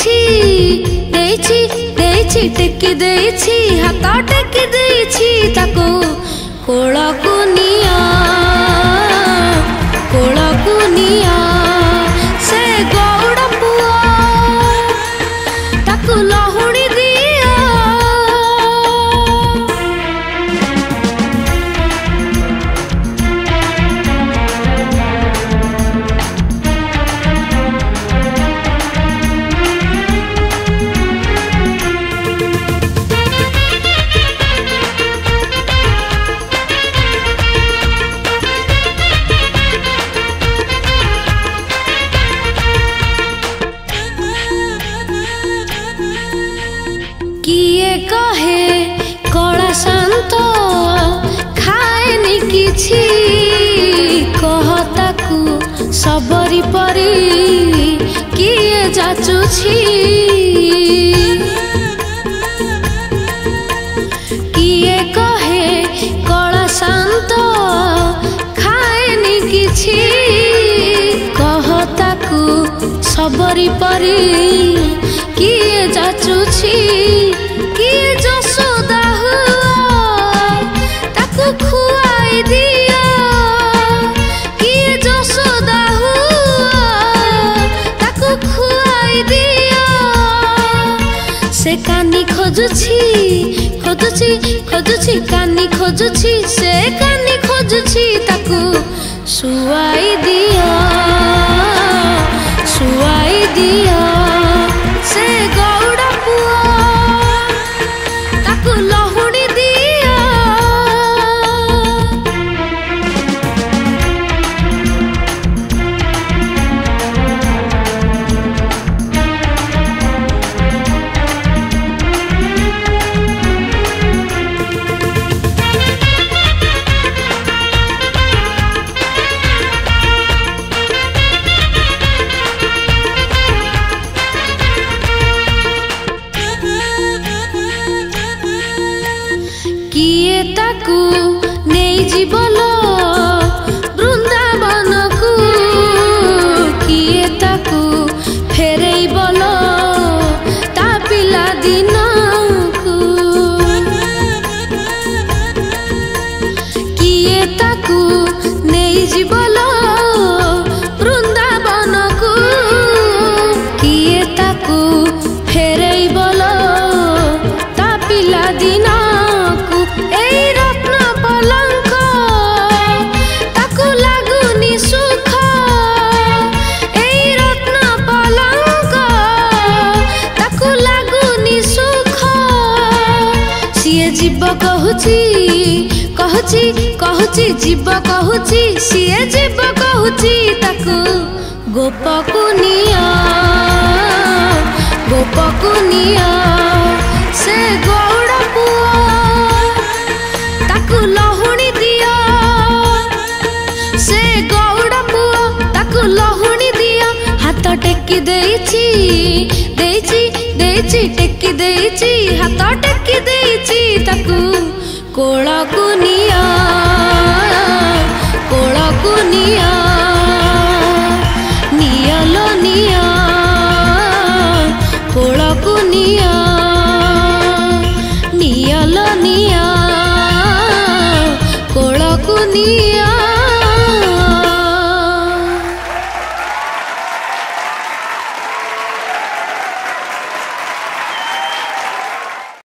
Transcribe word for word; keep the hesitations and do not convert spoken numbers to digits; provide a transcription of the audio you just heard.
देइछि देइछि देइछि टेकी देइछि हाथ टेकी देइछि ताको कोलकु निया कोलकु निया से गौड़ पुआ ताको लहुड़ी दिया। किए कहे कला शांत खाएनी किछि कहताकू सबरी परी किए जाचुछि। किए कहे कला शांत खाएनी किछि कहताकू सबरी परी किए जाचुछि। किए जसोदा हुआ ताकू खुआई दिया किए जसोदा हुआ ताकू खुआई दिया। से कानी खोजुछि खोजुछि खोजुछि कानी खोजुछि से कानी खोजुछि ताकू सुआई दिया सुआई दिया। से गौड़ा पुआ ताकू लहुड़ी दिया। किए ताकू नहीं जीवलो वृंदावन को किए ताकू फेरई बोलो ता पिला दिन को। किए ताकू नहीं जीवलो वृंदावन को किए ताकू फेरई बोलो ता पिला दिन जीव कहूची कहूची कहूची जीव कहूची सिए जीव कहूची ताकू गोपकु निया गोपकु निया। से गौड़ पुआ ताकू लहुड़ी दिया से गौड़ पुआ ताकू लहुड़ी दिया। हाथ टेकी देइछि देइछि देइछि टेकी देइछि हाथ टेकी देइछि ताकू कोलकु निया कोलकु निया नियालो निया कोलकु निया नियालो निया।